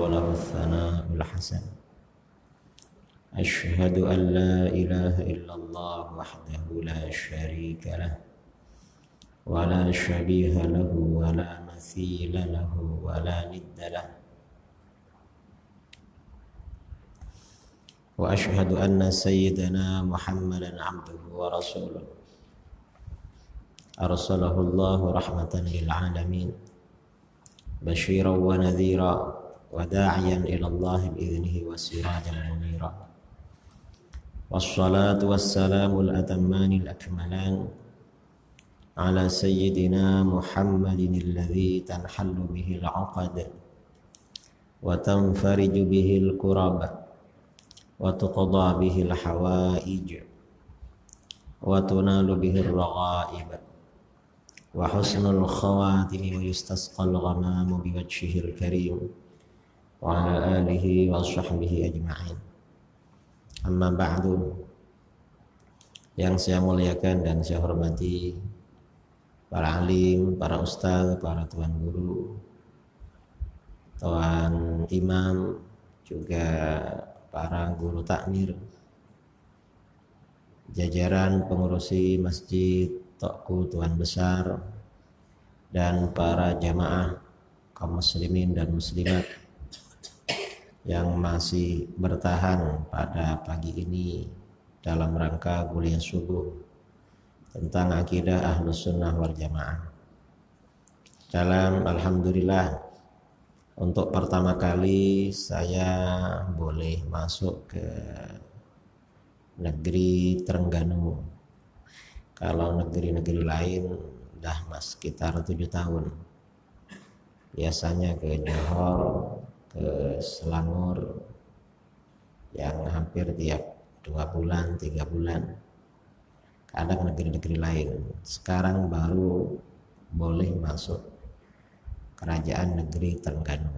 وله الثناء الحسن أشهد أن لا إله إلا الله وحده لا شريك له ولا شبيه له ولا مثيل له ولا ند له وأشهد أن سيدنا محمدا عبده ورسوله أرسله الله رحمة للعالمين بشيرا ونذيرا وداعيا إلى الله بإذنه وسراجا منيرا والصلاة والسلام الأتمان الأكملان على سيدنا محمد الذي تنحل به العقد وتنفرج به الكرب وتقضى به الحوائج وتنال به الرغائب وحسن الخواتم ويستسقى الغمام بوجهه الكريم وعلى آله وصحبه أجمعين. Amma ba'du. Yang saya muliakan dan saya hormati para alim, para ustaz, para tuan guru, tuan imam, juga para guru takmir, jajaran pengurusi masjid, tokku, tuan besar, dan para jamaah kaum muslimin dan muslimat yang masih bertahan pada pagi ini dalam rangka kuliah subuh tentang akidah Ahlus Sunnah wal Jamaah. Alhamdulillah, untuk pertama kali saya boleh masuk ke negeri Trengganu. Kalau negeri-negeri lain dah sekitar 7 tahun. Biasanya ke Johor, ke Selangor yang hampir tiap 2 bulan, 3 bulan. Kadang negeri-negeri lain. Sekarang baru boleh masuk kerajaan negeri Trengganu.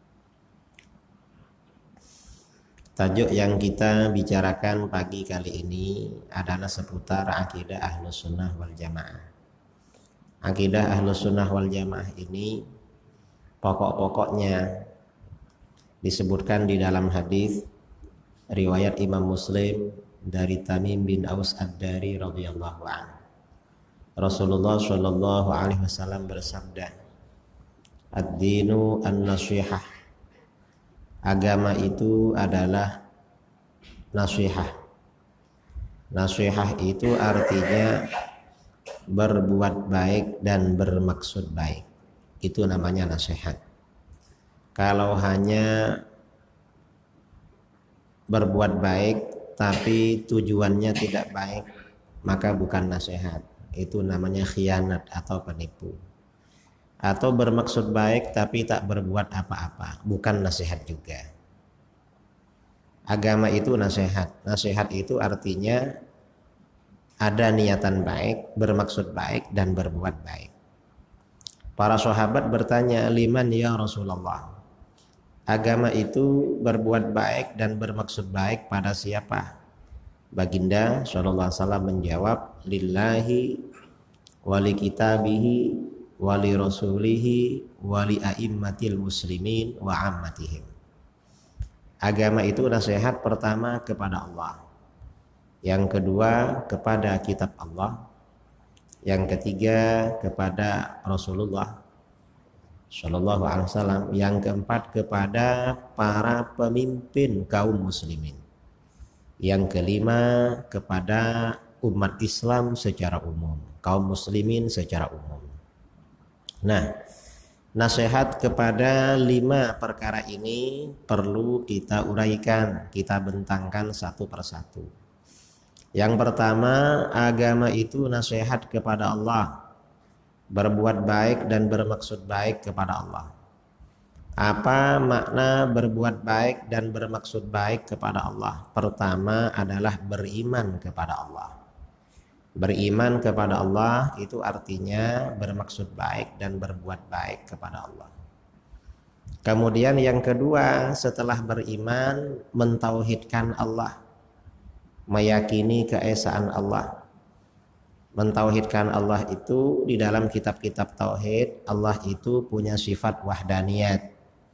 Tajuk yang kita bicarakan pagi kali ini adalah seputar akidah Ahlus Sunnah wal Jamaah. Akidah Ahlus Sunnah wal Jamaah ini pokok-pokoknya disebutkan di dalam hadis riwayat Imam Muslim dari Tamim bin Aus Ad-Dari radhiyallahu anhu. Rasulullah shallallahu alaihi wasallam bersabda, "Ad-dinu an-nasihah." Agama itu adalah nasihah. Nasihah itu artinya berbuat baik dan bermaksud baik. Itu namanya nasihat. Kalau hanya berbuat baik tapi tujuannya tidak baik, maka bukan nasihat. Itu namanya khianat atau penipu. Atau bermaksud baik tapi tak berbuat apa-apa, bukan nasihat juga. Agama itu nasihat. Nasihat itu artinya ada niatan baik, bermaksud baik dan berbuat baik. Para sahabat bertanya, "Liman ya Rasulullah?" Agama itu berbuat baik dan bermaksud baik pada siapa? Baginda sallallahu alaihi wasallam menjawab, "Lillahi wali kitabihi wali rasulihi wali a'immatil muslimin wa ammatihim." Agama itu nasihat pertama kepada Allah, yang kedua kepada kitab Allah, yang ketiga kepada Rasulullah Shallallahu Alaihi Wasallam, yang keempat kepada para pemimpin kaum muslimin, yang kelima kepada umat Islam secara umum, kaum muslimin secara umum. Nah, nasihat kepada 5 perkara ini perlu kita uraikan, kita bentangkan satu persatu. Yang pertama, agama itu nasihat kepada Allah, berbuat baik dan bermaksud baik kepada Allah. Apa makna berbuat baik dan bermaksud baik kepada Allah? Pertama adalah beriman kepada Allah. Beriman kepada Allah itu artinya bermaksud baik dan berbuat baik kepada Allah. Kemudian yang kedua, setelah beriman, mentauhidkan Allah, meyakini keesaan Allah. Mentauhidkan Allah itu di dalam kitab-kitab tauhid, Allah itu punya sifat wahdaniyat.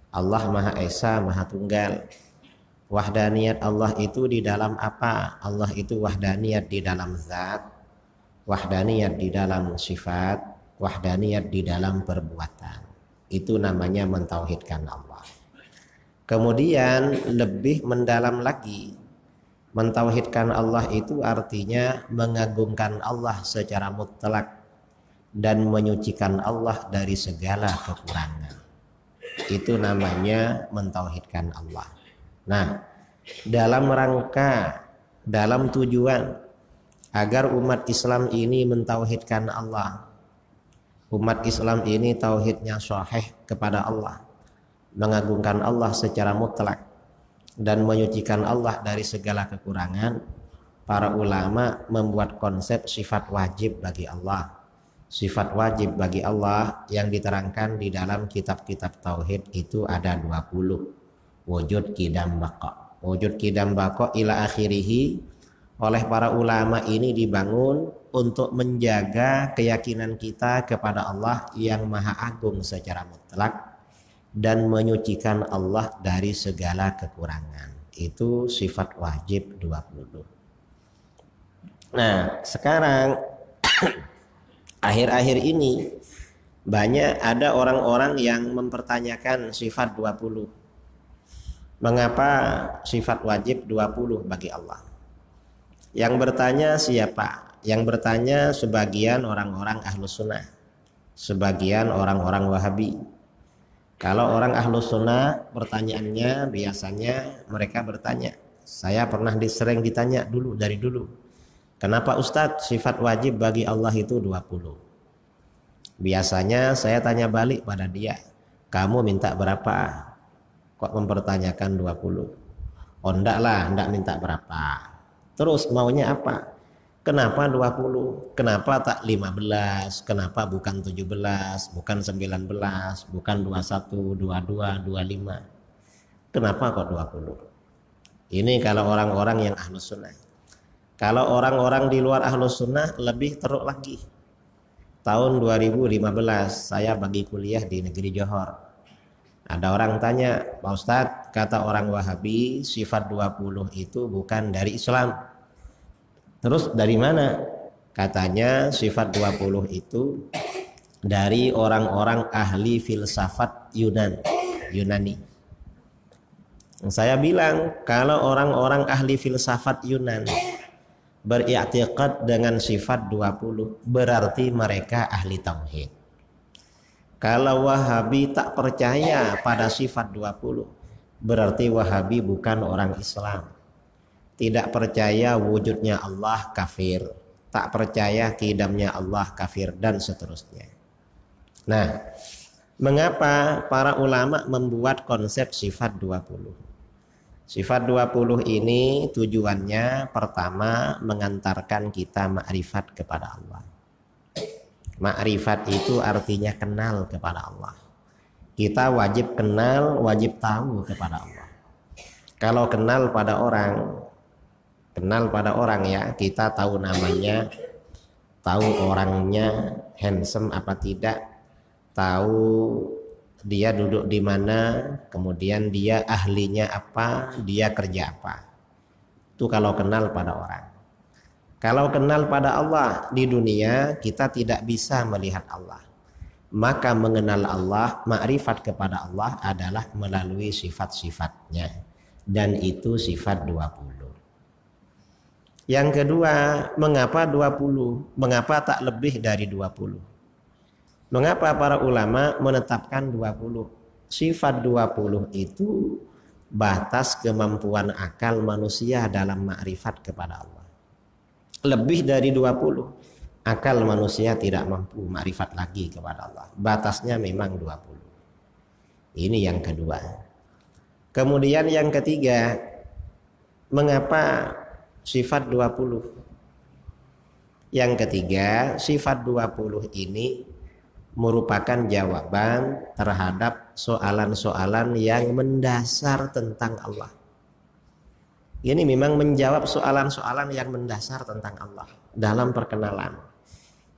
Allah Maha Esa, Maha Tunggal. Wahdaniyat Allah itu di dalam apa? Allah itu wahdaniyat di dalam zat, wahdaniyat di dalam sifat, wahdaniyat di dalam perbuatan. Itu namanya mentauhidkan Allah. Kemudian lebih mendalam lagi, mentauhidkan Allah itu artinya mengagungkan Allah secara mutlak dan menyucikan Allah dari segala kekurangan. Itu namanya mentauhidkan Allah. Nah, dalam rangka, dalam tujuan agar umat Islam ini mentauhidkan Allah, umat Islam ini tauhidnya sahih kepada Allah, mengagungkan Allah secara mutlak dan menyucikan Allah dari segala kekurangan, para ulama membuat konsep sifat wajib bagi Allah. Sifat wajib bagi Allah yang diterangkan di dalam kitab-kitab tauhid itu ada 20. Wujud, qidam, baqa. Wujud, qidam, baqa ila akhirihi oleh para ulama ini dibangun untuk menjaga keyakinan kita kepada Allah yang maha agung secara mutlak dan menyucikan Allah dari segala kekurangan. Itu sifat wajib 20. Nah, sekarang akhir-akhir ini banyak ada orang-orang yang mempertanyakan sifat 20. Mengapa sifat wajib 20 bagi Allah? Yang bertanya siapa? Yang bertanya sebagian orang-orang Ahlus Sunnah, sebagian orang-orang Wahabi. Kalau orang Ahlus Sunnah pertanyaannya biasanya mereka bertanya, saya pernah sering ditanya dari dulu. Kenapa Ustadz sifat wajib bagi Allah itu 20? Biasanya saya tanya balik pada dia, kamu minta berapa? Kok mempertanyakan 20? Oh enggak lah, enggak minta berapa. Terus maunya apa? Kenapa 20? Kenapa tak 15? Kenapa bukan 17? Bukan 19? Bukan 21, 22, 25? Kenapa kok 20? Ini kalau orang-orang yang Ahlus Sunnah. Kalau orang-orang di luar Ahlus Sunnah lebih teruk lagi. Tahun 2015 saya bagi kuliah di negeri Johor. Ada orang tanya, Pak Ustadz, kata orang Wahabi sifat 20 itu bukan dari Islam. Terus dari mana? Katanya sifat 20 itu dari orang-orang ahli filsafat Yunani. Saya bilang, kalau orang-orang ahli filsafat Yunani beriktikad dengan sifat 20, berarti mereka ahli tauhid. Kalau Wahabi tak percaya pada sifat 20, berarti Wahabi bukan orang Islam. Tidak percaya wujudnya Allah kafir, tak percaya qidamnya Allah kafir, dan seterusnya. Nah, mengapa para ulama membuat konsep sifat 20? Sifat 20 ini tujuannya pertama mengantarkan kita makrifat kepada Allah. Makrifat itu artinya kenal kepada Allah. Kita wajib kenal, wajib tahu kepada Allah. Kalau kenal pada orang ya, kita tahu namanya, tahu orangnya handsome apa tidak, tahu dia duduk di mana, kemudian dia ahlinya apa, dia kerja apa. Itu kalau kenal pada orang. Kalau kenal pada Allah di dunia, kita tidak bisa melihat Allah. Maka mengenal Allah, makrifat kepada Allah adalah melalui sifat-sifatnya. Dan itu sifat 20. Yang kedua, mengapa 20? Mengapa tak lebih dari 20? Mengapa para ulama menetapkan 20? Sifat 20 itu batas kemampuan akal manusia dalam makrifat kepada Allah. Lebih dari 20, akal manusia tidak mampu makrifat lagi kepada Allah. Batasnya memang 20. Ini yang kedua. Kemudian yang ketiga, mengapa sifat 20? Yang ketiga, sifat 20 ini merupakan jawaban terhadap soalan-soalan yang mendasar tentang Allah. Ini memang menjawab soalan-soalan yang mendasar tentang Allah dalam perkenalan.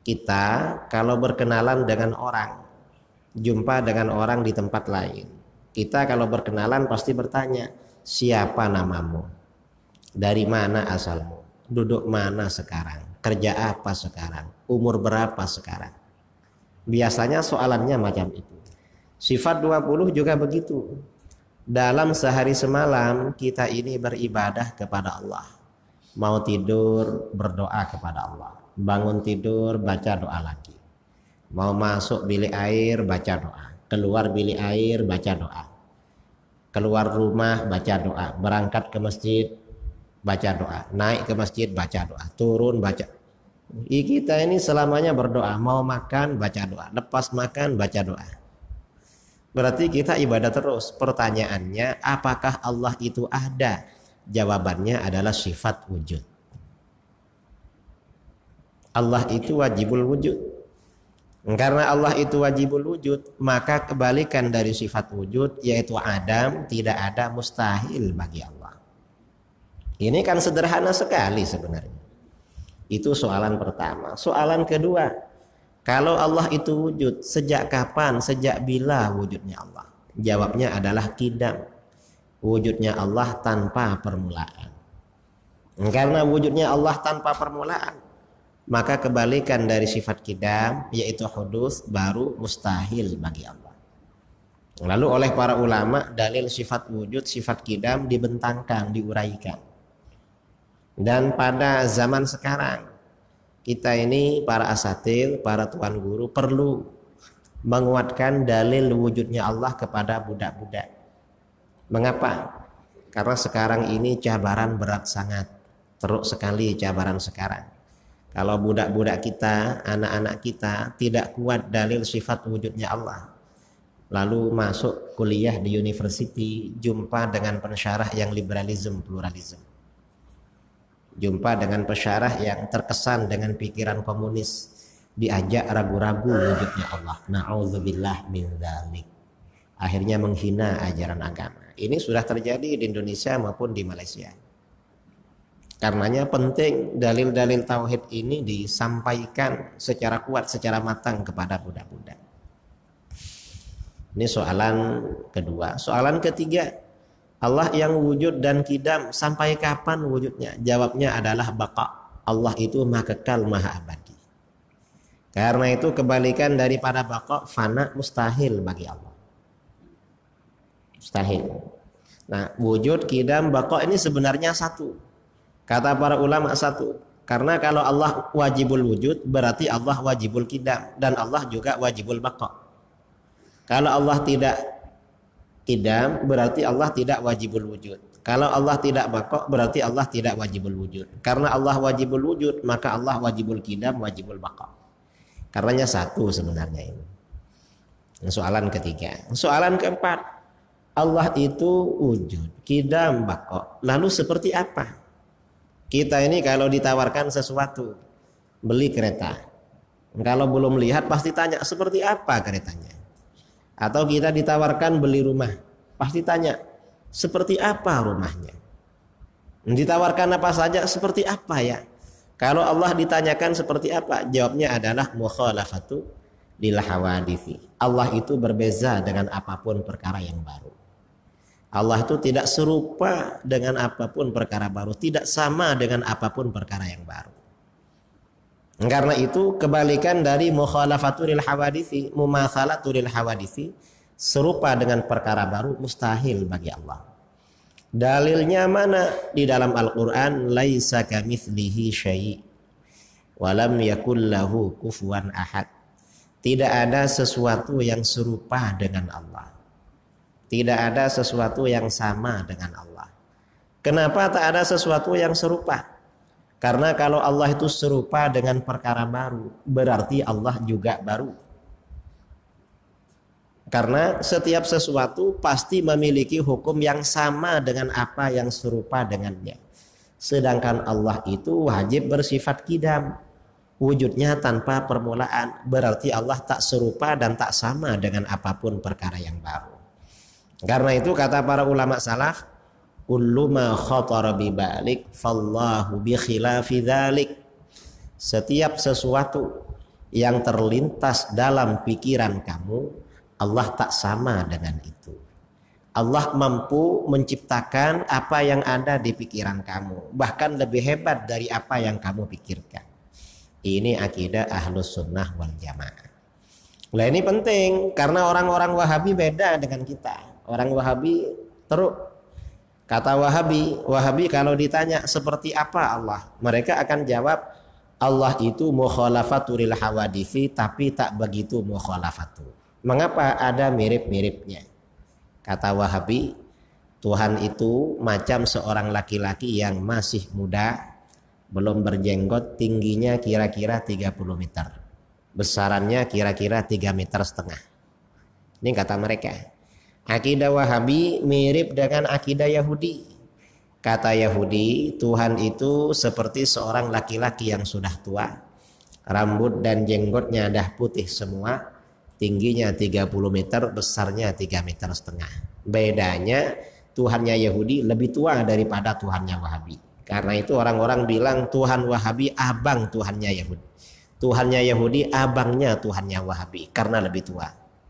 Kita kalau berkenalan dengan orang, jumpa dengan orang di tempat lain, Kita kalau berkenalan pasti bertanya, siapa namamu? Dari mana asalmu? Duduk mana sekarang? Kerja apa sekarang? Umur berapa sekarang? Biasanya soalannya macam itu. Sifat 20 juga begitu. Dalam sehari semalam kita ini beribadah kepada Allah. Mau tidur berdoa kepada Allah. Bangun tidur baca doa lagi. Mau masuk bilik air baca doa. Keluar bilik air baca doa. Keluar rumah baca doa. Berangkat ke masjid baca doa. Naik ke masjid baca doa. Turun baca. Kita ini selamanya berdoa. Mau makan baca doa. Lepas makan baca doa. Berarti kita ibadah terus. Pertanyaannya, apakah Allah itu ada? Jawabannya adalah sifat wujud. Allah itu wajibul wujud. Karena Allah itu wajibul wujud, maka kebalikan dari sifat wujud, yaitu adam, tidak ada, mustahil bagi Allah. Ini kan sederhana sekali sebenarnya. Itu soalan pertama. Soalan kedua, kalau Allah itu wujud, sejak kapan, sejak bila wujudnya Allah? Jawabnya adalah qidam. Wujudnya Allah tanpa permulaan. Karena wujudnya Allah tanpa permulaan, maka kebalikan dari sifat qidam, yaitu hudus, baru mustahil bagi Allah. Lalu oleh para ulama, dalil sifat wujud, sifat qidam dibentangkan, diuraikan. Dan pada zaman sekarang, kita ini para asatir, para tuan guru perlu menguatkan dalil wujudnya Allah kepada budak-budak. Mengapa? Karena sekarang ini cabaran berat sangat, teruk sekali cabaran sekarang. Kalau budak-budak kita, anak-anak kita tidak kuat dalil sifat wujudnya Allah, lalu masuk kuliah di university, jumpa dengan pensyarah yang liberalisme, pluralisme, jumpa dengan pensyarah yang terkesan dengan pikiran komunis, diajak ragu-ragu wujudnya Allah. Na'udzubillah min dzalik. Akhirnya menghina ajaran agama. Ini sudah terjadi di Indonesia maupun di Malaysia. Karenanya penting dalil-dalil tauhid ini disampaikan secara kuat, secara matang kepada budak-budak. Ini soalan kedua. Soalan ketiga, Allah yang wujud dan qidam, sampai kapan wujudnya? Jawabnya adalah baqa. Allah itu maha kekal, maha abadi. Karena itu kebalikan daripada baqa, fana, mustahil bagi Allah. Mustahil. Nah, wujud, qidam, baqa ini sebenarnya satu. Kata para ulama satu. Karena kalau Allah wajibul wujud, berarti Allah wajibul qidam, dan Allah juga wajibul baqa. Kalau Allah tidak qidam, berarti Allah tidak wajibul wujud. Kalau Allah tidak baqa, berarti Allah tidak wajibul wujud. Karena Allah wajibul wujud, maka Allah wajibul qidam, wajibul baqa. Karenanya satu sebenarnya ini. Soalan ketiga. Soalan keempat, Allah itu wujud, qidam, baqa. Lalu seperti apa? Kita ini kalau ditawarkan sesuatu, beli kereta, kalau belum lihat pasti tanya seperti apa keretanya. Atau kita ditawarkan beli rumah, pasti tanya seperti apa rumahnya. Ditawarkan apa saja, seperti apa ya. Kalau Allah ditanyakan seperti apa, jawabnya adalah mukhalafatu lil hawadithi. Allah itu berbeza dengan apapun perkara yang baru. Allah itu tidak serupa dengan apapun perkara baru, tidak sama dengan apapun perkara yang baru. Karena itu kebalikan dari mukhalafatul hawadithi, mumatsalatul hawadithi, serupa dengan perkara baru, mustahil bagi Allah. Dalilnya mana? Di dalam Al-Qur'an, laisa kamitslihi syai' wa lam yakul lahu kufuwan ahad. Tidak ada sesuatu yang serupa dengan Allah. Tidak ada sesuatu yang sama dengan Allah. Kenapa tak ada sesuatu yang serupa? Karena kalau Allah itu serupa dengan perkara baru, berarti Allah juga baru. Karena setiap sesuatu pasti memiliki hukum yang sama dengan apa yang serupa dengannya. Sedangkan Allah itu wajib bersifat qidam, wujudnya tanpa permulaan. Berarti Allah tak serupa dan tak sama dengan apapun perkara yang baru. Karena itu kata para ulama salaf, kullu ma khatara bi balik fallahu bi khilafi dzalik. Setiap sesuatu yang terlintas dalam pikiran kamu, Allah tak sama dengan itu. Allah mampu menciptakan apa yang ada di pikiran kamu, bahkan lebih hebat dari apa yang kamu pikirkan. Ini akidah Ahlus Sunnah wal Jamaah. Nah ini penting karena orang-orang Wahabi beda dengan kita. Orang Wahabi terus kata Wahabi kalau ditanya seperti apa Allah, mereka akan jawab Allah itu mukhalafatul hawadisi tapi tak begitu mukhalafatu. Mengapa? Ada mirip-miripnya. Kata Wahabi, Tuhan itu macam seorang laki-laki yang masih muda, belum berjenggot, tingginya kira-kira 30 meter. Besarannya kira-kira 3,5 meter. Ini kata mereka. Akidah Wahabi mirip dengan akidah Yahudi. Kata Yahudi, Tuhan itu seperti seorang laki-laki yang sudah tua, rambut dan jenggotnya dah putih semua, tingginya 30 meter, besarnya 3,5 meter. Bedanya Tuhannya Yahudi lebih tua daripada Tuhannya Wahabi. Karena itu orang-orang bilang Tuhan Wahabi abang Tuhannya Yahudi. Tuhannya Yahudi abangnya Tuhannya Wahabi karena lebih tua.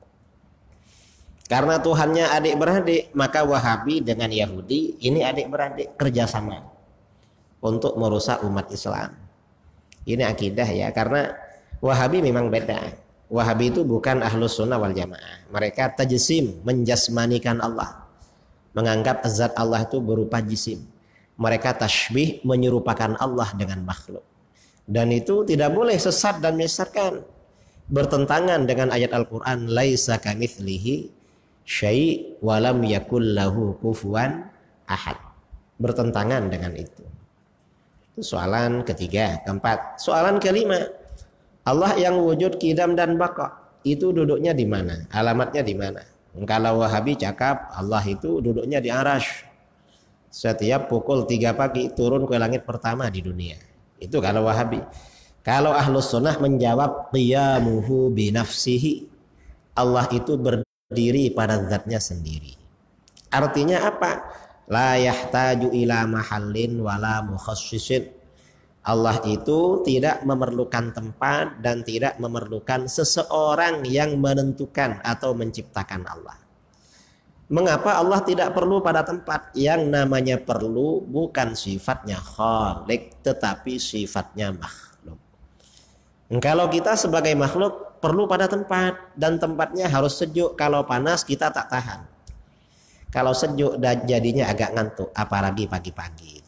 Karena Tuhannya adik-beradik, maka Wahabi dengan Yahudi ini adik-beradik kerjasama untuk merusak umat Islam. Ini akidah ya, karena Wahabi memang beda. Wahabi itu bukan Ahlus Sunnah wal Jamaah. Mereka tajsim, menjasmanikan Allah, menganggap zat Allah itu berupa jisim. Mereka tashbih, menyerupakan Allah dengan makhluk. Dan itu tidak boleh, sesat dan menyesatkan. Bertentangan dengan ayat Al-Quran, laisa kamitslihi syai' walam yakul lahu kufuwan ahad. Bertentangan dengan itu. Itu soalan ketiga. Keempat, soalan kelima, Allah yang wujud qidam dan baqa itu duduknya di mana? Alamatnya di mana? Kalau Wahabi cakap Allah itu duduknya di Arasy. Setiap pukul 3 pagi turun ke langit pertama di dunia. Itu kalau Wahabi. Kalau Ahlus Sunnah menjawab qiyamuhu binafsihi. Allah itu berdiri pada zatnya sendiri. Artinya apa? La yahtaju ila mahallin wala mukhassisin. Allah itu tidak memerlukan tempat dan tidak memerlukan seseorang yang menentukan atau menciptakan Allah. Mengapa Allah tidak perlu pada tempat? Yang namanya perlu bukan sifatnya khaliq tetapi sifatnya makhluk. Kalau kita sebagai makhluk perlu pada tempat dan tempatnya harus sejuk. Kalau panas kita tak tahan. Kalau sejuk jadinya agak ngantuk, apalagi pagi-pagi.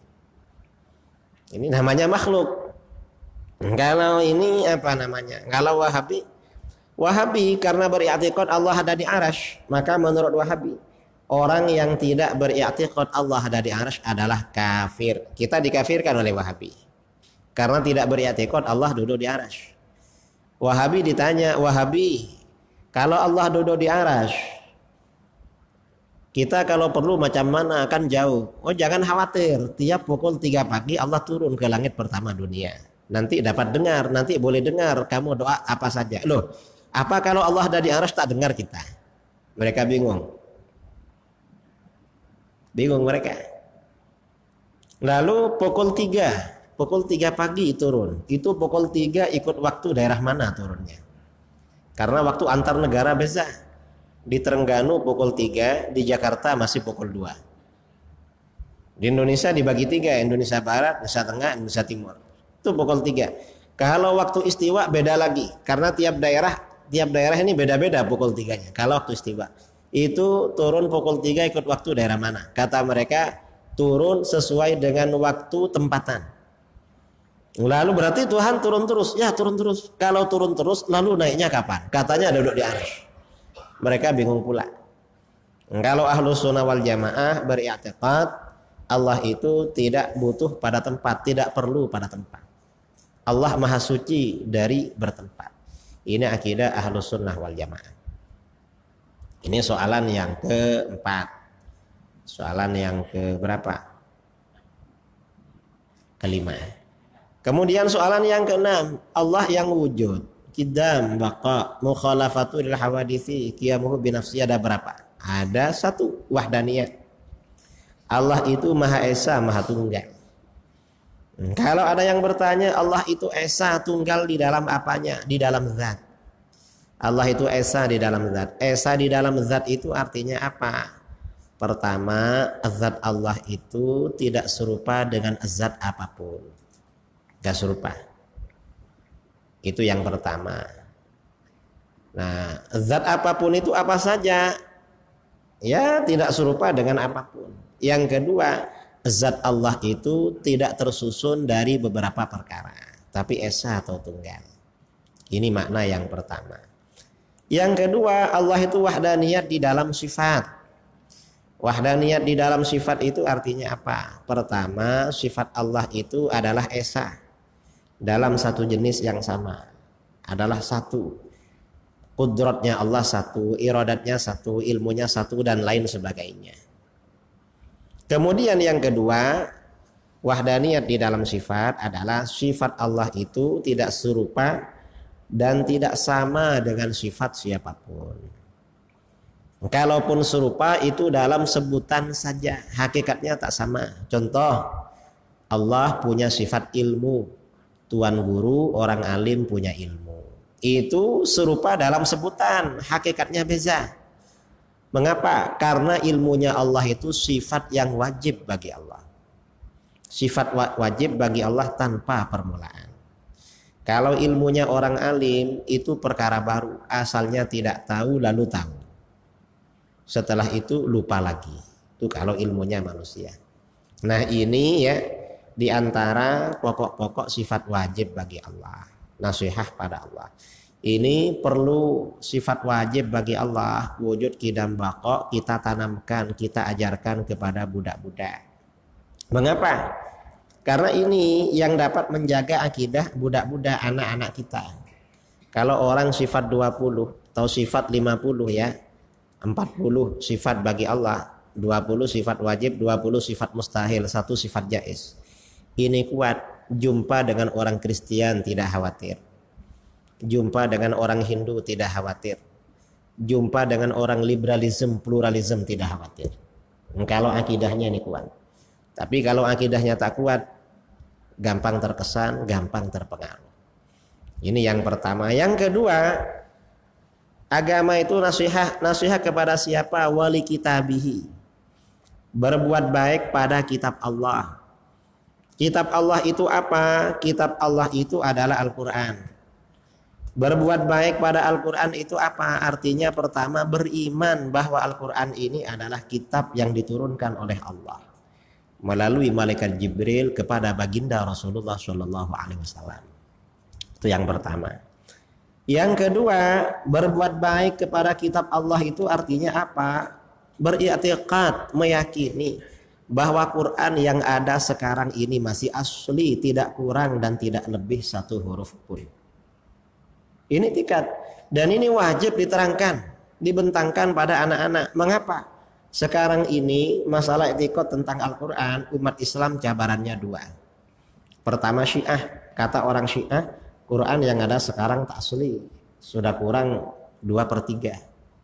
Ini namanya makhluk. Kalau ini apa namanya? Kalau Wahabi karena beriktikad Allah ada di Arasy, maka menurut Wahabi orang yang tidak beriktikad Allah ada di Arasy adalah kafir. Kita dikafirkan oleh Wahabi karena tidak beriktikad Allah duduk di Arasy. Wahabi ditanya, Wahabi, kalau Allah duduk di Arasy, kita kalau perlu macam mana akan jauh. Oh jangan khawatir, tiap pukul 3 pagi Allah turun ke langit pertama dunia. Nanti dapat dengar, nanti boleh dengar kamu doa apa saja. Loh, apa kalau Allah ada di Arasy tak dengar kita? Mereka bingung. Bingung mereka. Lalu pukul 3 pagi turun. Itu pukul 3 ikut waktu daerah mana turunnya? Karena waktu antar negara beza. Di Terengganu pukul 3, di Jakarta masih pukul 2. Di Indonesia dibagi 3, Indonesia Barat, Indonesia Tengah, Indonesia Timur. Itu pukul 3. Kalau waktu istiwa beda lagi, karena tiap daerah ini beda-beda pukul 3-nya. Kalau waktu istiwa itu turun pukul 3 ikut waktu daerah mana? Kata mereka turun sesuai dengan waktu tempatan. Lalu berarti Tuhan turun terus? Ya turun terus. Kalau turun terus lalu naiknya kapan? Katanya duduk di Arasy. Mereka bingung pula. Kalau Ahlus Sunnah wal Jamaah beriktikad Allah itu tidak butuh pada tempat, tidak perlu pada tempat. Allah maha suci dari bertempat. Ini akidah Ahlus Sunnah wal Jamaah. Ini soalan yang keempat. Soalan yang keberapa? Kelima. Kemudian soalan yang keenam, Allah yang wujud, qidam, baqa, mukhalafatul hawadisi, qiyamuhu binafsi, ada berapa? Ada 1, wahdaniyah. Allah itu Maha Esa, Maha Tunggal. Kalau ada yang bertanya Allah itu Esa tunggal di dalam apanya? Di dalam zat. Allah itu Esa di dalam zat. Esa di dalam zat itu artinya apa? Pertama, zat Allah itu tidak serupa dengan zat apapun. Gak serupa. Itu yang pertama. Nah, zat apapun itu apa saja? Ya, tidak serupa dengan apapun. Yang kedua, zat Allah itu tidak tersusun dari beberapa perkara, tapi esa atau tunggal. Ini makna yang pertama. Yang kedua, Allah itu wahdaniyat di dalam sifat. Wahdaniyat di dalam sifat itu artinya apa? Pertama, sifat Allah itu adalah esa. Dalam satu jenis yang sama. Adalah satu. Kudratnya Allah satu, iradatnya satu, ilmunya satu, dan lain sebagainya. Kemudian yang kedua, wahdaniyat di dalam sifat adalah sifat Allah itu tidak serupa dan tidak sama dengan sifat siapapun. Kalaupun serupa itu dalam sebutan saja, hakikatnya tak sama. Contoh, Allah punya sifat ilmu, tuan guru, orang alim punya ilmu. Itu serupa dalam sebutan, hakikatnya beza. Mengapa? Karena ilmunya Allah itu sifat yang wajib bagi Allah. Sifat wajib bagi Allah tanpa permulaan. Kalau ilmunya orang alim itu perkara baru, asalnya tidak tahu lalu tahu. Setelah itu lupa lagi. Itu kalau ilmunya manusia. Nah, ini ya di antara pokok-pokok sifat wajib bagi Allah. Nasihat pada Allah. Ini perlu sifat wajib bagi Allah, wujud qidam baqa, kita tanamkan, kita ajarkan kepada budak-budak. Mengapa? Karena ini yang dapat menjaga akidah budak-budak, anak-anak kita. Kalau orang sifat 20 atau sifat 50 ya, 40 sifat bagi Allah, 20 sifat wajib, 20 sifat mustahil, 1 sifat jaiz. Ini kuat. Jumpa dengan orang Kristen tidak khawatir. Jumpa dengan orang Hindu tidak khawatir. Jumpa dengan orang liberalisme, pluralisme tidak khawatir. Kalau akidahnya ini kuat. Tapi kalau akidahnya tak kuat, gampang terkesan, gampang terpengaruh. Ini yang pertama. Yang kedua, agama itu nasihat kepada siapa? Wali kitabihi. Berbuat baik pada kitab Allah. Kitab Allah itu apa? Kitab Allah itu adalah Al-Quran. Berbuat baik pada Al-Quran itu apa? Artinya pertama, beriman bahwa Al-Quran ini adalah kitab yang diturunkan oleh Allah melalui malaikat Jibril kepada baginda Rasulullah SAW. Itu yang pertama. Yang kedua, berbuat baik kepada kitab Allah itu artinya apa? Beriktikad, meyakini bahwa Quran yang ada sekarang ini masih asli, tidak kurang dan tidak lebih 1 huruf pun. Ini tikad. Dan ini wajib diterangkan, dibentangkan pada anak-anak. Mengapa? Sekarang ini masalah etikot tentang Al-Quran, umat Islam cabarannya 2. Pertama Syiah, kata orang Syiah, Quran yang ada sekarang tak asli, sudah kurang 2/3.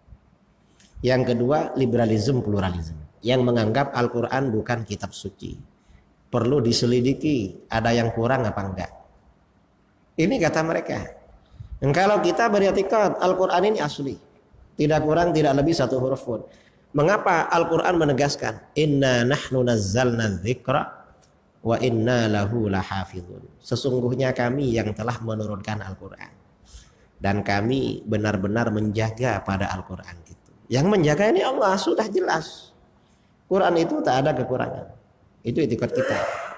Yang kedua liberalisme, pluralisme, yang menganggap Al-Quran bukan kitab suci, perlu diselidiki ada yang kurang apa enggak. Ini kata mereka. Dan kalau kita beriktikad Al-Quran ini asli, tidak kurang tidak lebih 1 huruf pun. Mengapa Al-Quran menegaskan inna nahnu nazzalna dzikra wa inna lahu lahafizun. Sesungguhnya kami yang telah menurunkan Al-Quran dan kami benar-benar menjaga pada Al-Quran itu. Yang menjaga ini Allah, sudah jelas. Quran itu tak ada kekurangan. Itu etikad kita.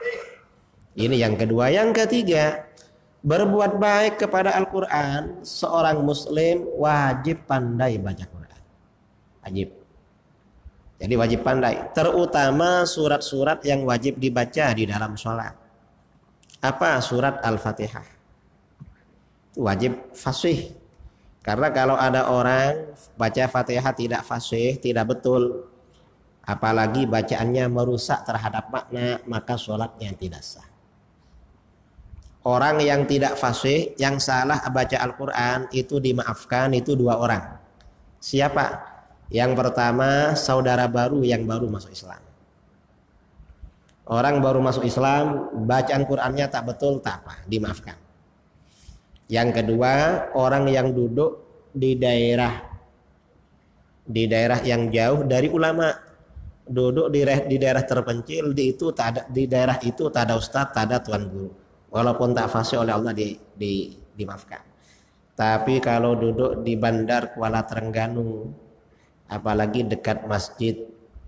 Ini yang kedua. Yang ketiga, berbuat baik kepada Al-Quran. Seorang muslim wajib pandai baca Quran. Wajib. Jadi wajib pandai. Terutama surat-surat yang wajib dibaca di dalam sholat. Apa? Surat Al-Fatihah. Wajib fasih. Karena kalau ada orang baca Fatihah tidak fasih, tidak betul, apalagi bacaannya merusak terhadap makna, maka sholatnya tidak sah. Orang yang tidak fasih, yang salah baca Al-Quran itu dimaafkan, itu 2 orang. Siapa? Yang pertama, saudara baru yang baru masuk Islam. Orang baru masuk Islam, bacaan Qurannya tak betul, tak apa, dimaafkan. Yang kedua, orang yang duduk di daerah yang jauh dari ulama, duduk di daerah terpencil, di daerah itu tak ada ustadz, tak ada tuan guru. Walaupun tak fasih oleh Allah dimaafkan. Tapi kalau duduk di Bandar Kuala Terengganu, apalagi dekat masjid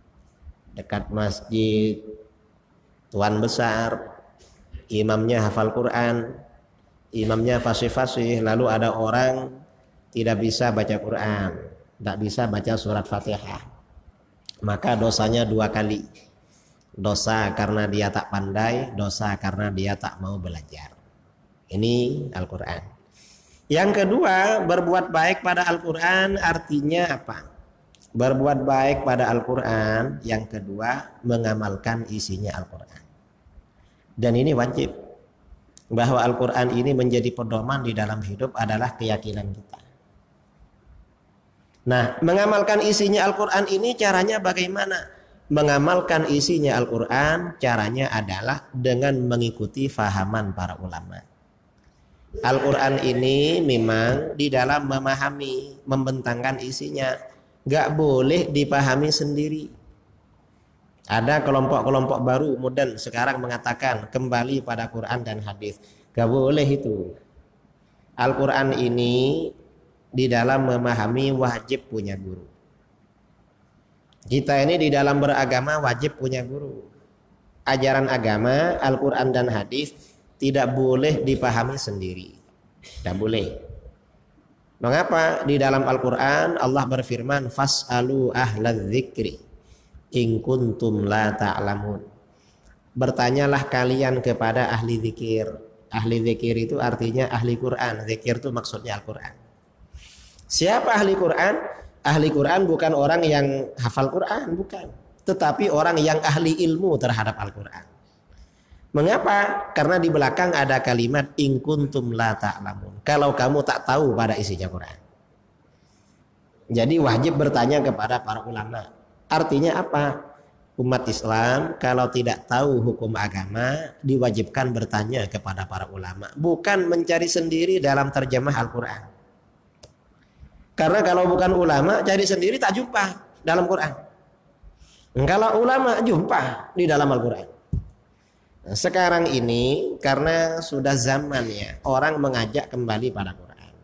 tuan besar, imamnya hafal Quran, imamnya fasih-fasih, lalu ada orang tidak bisa baca Quran, tidak bisa baca surat Fatihah, maka dosanya 2 kali. Dosa karena dia tak pandai, dosa karena dia tak mau belajar. Ini Al-Quran. Yang kedua, berbuat baik pada Al-Quran artinya apa? Berbuat baik pada Al-Quran, yang kedua, mengamalkan isinya Al-Quran. Dan ini wajib. Bahwa Al-Quran ini menjadi pedoman di dalam hidup adalah keyakinan kita. Nah, mengamalkan isinya Al-Quran ini caranya bagaimana? Mengamalkan isinya Al-Quran caranya adalah dengan mengikuti fahaman para ulama. Al-Quran ini memang di dalam memahami, membentangkan isinya, gak boleh dipahami sendiri. Ada kelompok-kelompok baru modern sekarang mengatakan kembali pada Quran dan hadis. Gak boleh itu. Al-Quran ini di dalam memahami wajib punya guru. Kita ini di dalam beragama wajib punya guru. Ajaran agama, Al-Quran dan hadis tidak boleh dipahami sendiri. Tidak boleh. Mengapa? Di dalam Al-Quran Allah berfirman, fas'alu ahlal dzikri in kuntum la ta'lamun. Bertanyalah kalian kepada ahli zikir. Ahli zikir itu artinya ahli Quran. Zikir itu maksudnya Al-Quran. Siapa ahli Quran? Ahli Quran bukan orang yang hafal Quran, bukan. Tetapi orang yang ahli ilmu terhadap Al-Quran. Mengapa? Karena di belakang ada kalimat in kuntum la ta'lamun. Kalau kamu tak tahu pada isinya Quran. Jadi wajib bertanya kepada para ulama. Artinya apa? Umat Islam kalau tidak tahu hukum agama diwajibkan bertanya kepada para ulama. Bukan mencari sendiri dalam terjemah Al-Quran. Karena kalau bukan ulama cari sendiri tak jumpa dalam Quran. Kalau ulama jumpa di dalam Al-Quran. Nah, sekarang ini karena sudah zamannya orang mengajak kembali pada Quran.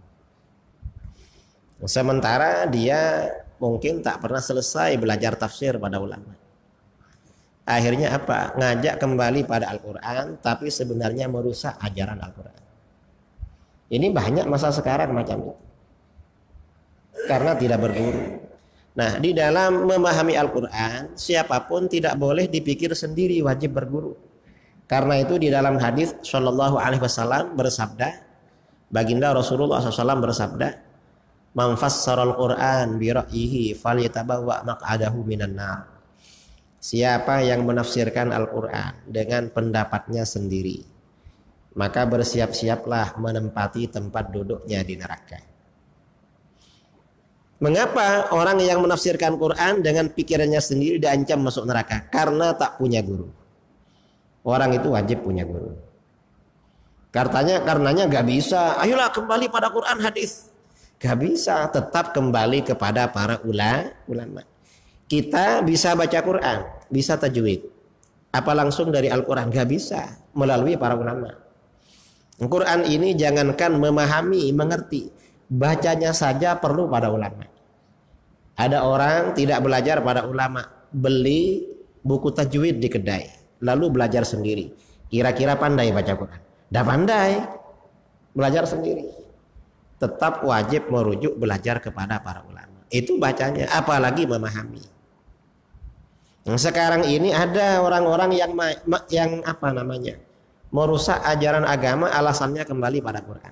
Sementara dia mungkin tak pernah selesai belajar tafsir pada ulama. Akhirnya apa? Ngajak kembali pada Al-Quran tapi sebenarnya merusak ajaran Al-Quran. Ini banyak masa sekarang macam itu. Karena tidak berguru. Nah, di dalam memahami Al-Quran, siapapun tidak boleh dipikir sendiri, wajib berguru. Karena itu di dalam hadis Shallallahu Alaihi Wasallam bersabda, baginda Rasulullah SAW bersabda, "Man fassaral Quran bi ra'yihi falyatabawwa maq'adahu minan nar." Siapa yang menafsirkan Al-Quran dengan pendapatnya sendiri, maka bersiap-siaplah menempati tempat duduknya di neraka. Mengapa orang yang menafsirkan Quran dengan pikirannya sendiri diancam masuk neraka? Karena tak punya guru. Orang itu wajib punya guru. Karenanya gak bisa, ayolah kembali pada Quran hadis. Gak bisa, tetap kembali kepada para ulama. Kita bisa baca Quran, bisa tajwid. Apa langsung dari Al-Quran? Gak bisa, melalui para ulama. Quran ini jangankan memahami, mengerti, bacanya saja perlu pada ulama. Ada orang tidak belajar pada ulama, beli buku tajwid di kedai, lalu belajar sendiri. Kira-kira pandai baca Quran? Dah pandai, belajar sendiri. Tetap wajib merujuk belajar kepada para ulama. Itu bacanya, apalagi memahami. Sekarang ini ada orang-orang yang apa namanya, merusak ajaran agama, alasannya kembali pada Quran.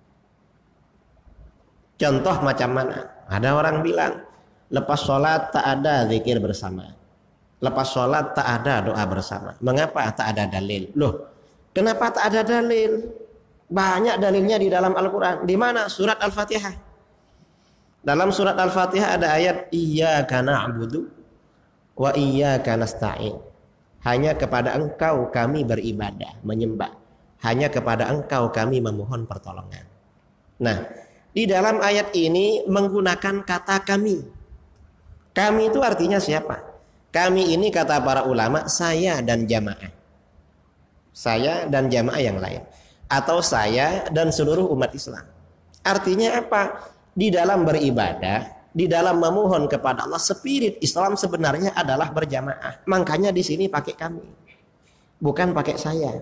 Contoh macam mana? Ada orang bilang, lepas sholat tak ada zikir bersama. Lepas sholat tak ada doa bersama. Mengapa tak ada dalil? Loh, kenapa tak ada dalil? Banyak dalilnya di dalam Al-Quran. Di mana? Surat Al-Fatihah. Dalam surat Al-Fatihah ada ayat Iyyaka na'budu wa iyyaka nasta'in. Hanya kepada Engkau kami beribadah, menyembah. Hanya kepada Engkau kami memohon pertolongan. Nah, di dalam ayat ini menggunakan kata kami. Kami itu artinya siapa? Kami ini kata para ulama, saya dan jamaah. Saya dan jamaah yang lain. Atau saya dan seluruh umat Islam. Artinya apa? Di dalam beribadah, di dalam memohon kepada Allah, spirit Islam sebenarnya adalah berjamaah. Makanya di sini pakai kami. Bukan pakai saya.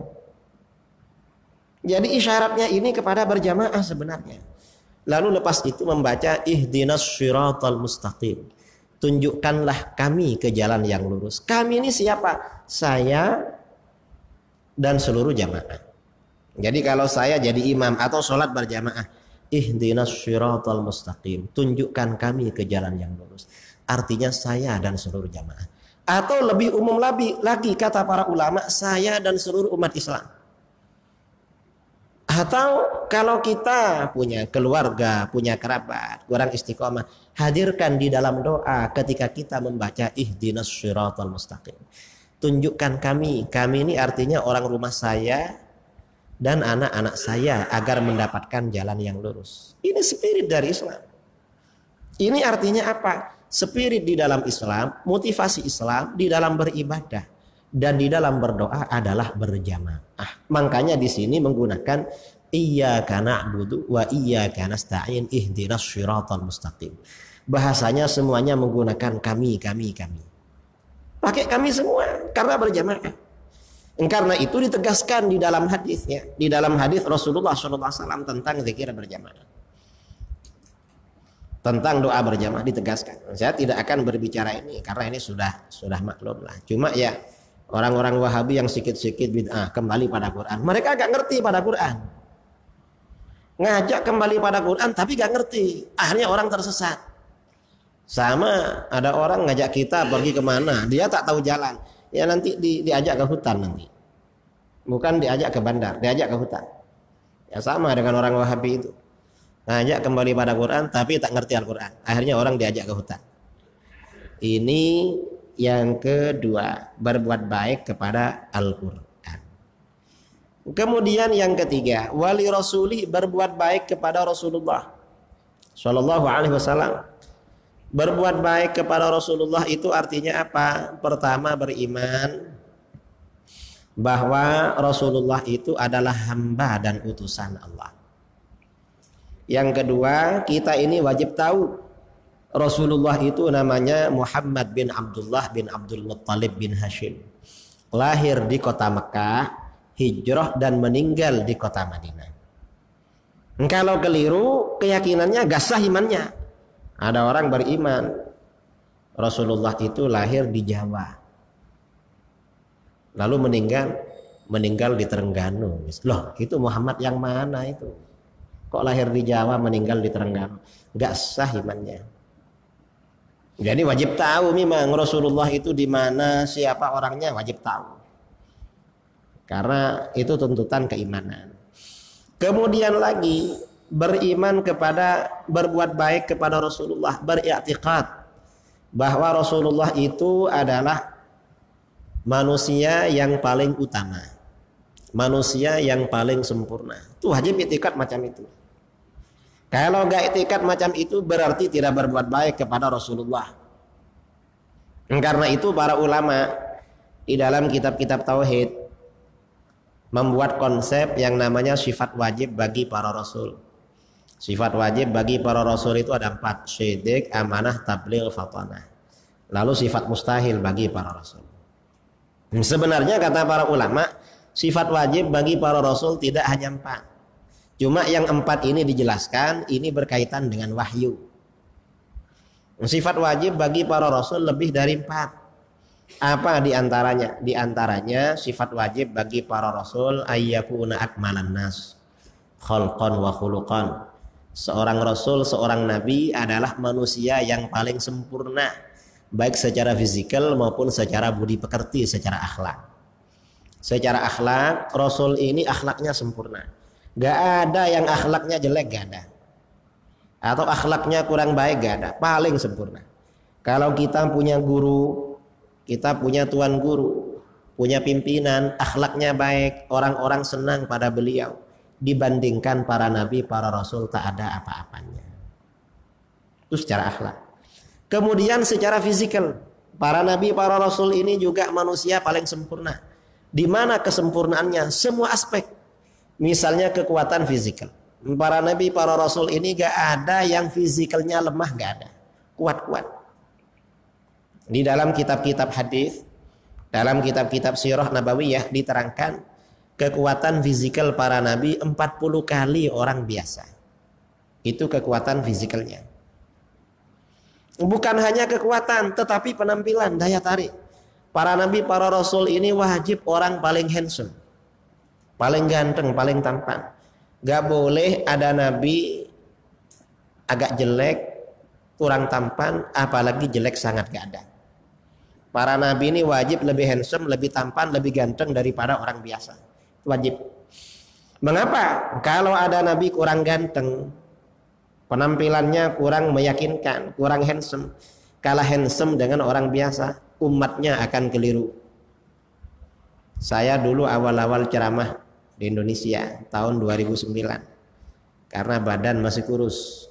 Jadi isyaratnya ini kepada berjamaah sebenarnya. Lalu lepas itu membaca ihdinas syiratal mustaqim. Tunjukkanlah kami ke jalan yang lurus. Kami ini siapa? Saya dan seluruh jamaah. Jadi kalau saya jadi imam atau sholat berjamaah, ihdinas syiratal mustaqim. Tunjukkan kami ke jalan yang lurus. Artinya saya dan seluruh jamaah. Atau lebih umum lagi kata para ulama, saya dan seluruh umat Islam. Atau kalau kita punya keluarga, punya kerabat, kurang istiqomah, hadirkan di dalam doa ketika kita membaca ihdinas syiratal mustaqim. Tunjukkan kami ini artinya orang rumah saya dan anak-anak saya agar mendapatkan jalan yang lurus. Ini spirit dari Islam. Ini artinya apa? Spirit di dalam Islam, motivasi Islam di dalam beribadah dan di dalam berdoa adalah berjamaah. Makanya di sini menggunakan iyyaka na'budu wa iyyaka nasta'in ihdinas syiratal mustaqim. Bahasanya semuanya menggunakan kami. Pakai kami semua karena berjamaah. Karena itu ditegaskan di dalam hadisnya, di dalam hadis Rasulullah SAW tentang zikir berjamaah. Tentang doa berjamaah ditegaskan. Saya tidak akan berbicara ini karena ini sudah maklum lah. Cuma ya orang-orang Wahabi yang sikit-sikit bid'ah kembali pada Quran. Mereka agak ngerti pada Quran. Ngajak kembali pada Quran tapi gak ngerti. Akhirnya orang tersesat. Sama ada orang ngajak kita pergi kemana, dia tak tahu jalan. Ya nanti diajak ke hutan nanti. Bukan diajak ke bandar, diajak ke hutan. Ya sama dengan orang Wahabi itu. Ngajak kembali pada Quran tapi tak ngerti Al-Quran. Akhirnya orang diajak ke hutan. Ini yang kedua, berbuat baik kepada Al-Quran. Kemudian yang ketiga, wali rasuli, berbuat baik kepada Rasulullah Shallallahu Alaihi Wasallam. Berbuat baik kepada Rasulullah itu artinya apa? Pertama, beriman bahwa Rasulullah itu adalah hamba dan utusan Allah. Yang kedua, kita ini wajib tahu Rasulullah itu namanya Muhammad bin Abdullah bin Abdul Muttalib bin Hashim. Lahir di kota Mekah, hijrah dan meninggal di kota Madinah. Kalau keliru keyakinannya, gak sah imannya. Ada orang beriman Rasulullah itu lahir di Jawa, lalu meninggal di Terengganu. Loh, itu Muhammad yang mana itu? Kok lahir di Jawa meninggal di Terengganu? Gak sah imannya. Jadi wajib tahu memang Rasulullah itu di mana, siapa orangnya, wajib tahu. Karena itu tuntutan keimanan. Kemudian lagi beriman kepada, berbuat baik kepada Rasulullah, beriktikad bahwa Rasulullah itu adalah manusia yang paling utama, manusia yang paling sempurna. Itu wajib iktikad macam itu. Kalau gak iktikad macam itu berarti tidak berbuat baik kepada Rasulullah. Karena itu para ulama di dalam kitab-kitab tauhid membuat konsep yang namanya sifat wajib bagi para rasul. Sifat wajib bagi para rasul itu ada 4: syidik, amanah, tabligh, fatanah. Lalu sifat mustahil bagi para rasul. Sebenarnya kata para ulama, sifat wajib bagi para rasul tidak hanya 4. Cuma yang 4 ini dijelaskan, ini berkaitan dengan wahyu. Sifat wajib bagi para rasul lebih dari 4. Apa diantaranya? Diantaranya sifat wajib bagi para rasul ayyakuna akmalan nas khalqan wa khuluqan. Seorang rasul, seorang nabi adalah manusia yang paling sempurna, baik secara fisikal maupun secara budi pekerti, secara akhlak. Secara akhlak, rasul ini akhlaknya sempurna. Gak ada yang akhlaknya jelek, gak ada. Atau akhlaknya kurang baik, gak ada. Paling sempurna. Kalau kita punya guru, kita punya tuan guru, punya pimpinan, akhlaknya baik, orang-orang senang pada beliau. Dibandingkan para nabi, para rasul tak ada apa-apanya. Itu secara akhlak. Kemudian secara fisikal, Para nabi, para rasul ini juga manusia paling sempurna. Di mana kesempurnaannya? Semua aspek. Misalnya kekuatan fisikal. Para nabi, para rasul ini gak ada yang fisikalnya lemah, gak ada. Kuat-kuat. Di dalam kitab-kitab hadis, dalam kitab-kitab sirah nabawiyah diterangkan kekuatan fisikal para nabi 40 kali orang biasa. Itu kekuatan fisikalnya. Bukan hanya kekuatan, tetapi penampilan, daya tarik. Para nabi, para rasul ini wajib orang paling handsome, paling ganteng, paling tampan. Gak boleh ada nabi agak jelek, kurang tampan, apalagi jelek sangat gak ada. Para nabi ini wajib lebih handsome, lebih tampan, lebih ganteng daripada orang biasa. Wajib. Mengapa? Kalau ada nabi kurang ganteng, penampilannya kurang meyakinkan, kurang handsome, kalah handsome dengan orang biasa, umatnya akan keliru. Saya dulu awal-awal ceramah di Indonesia tahun 2009, karena badan masih kurus,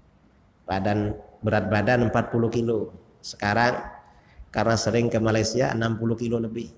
berat badan 40 kilo. Sekarang karena sering ke Malaysia 60 kilo lebih.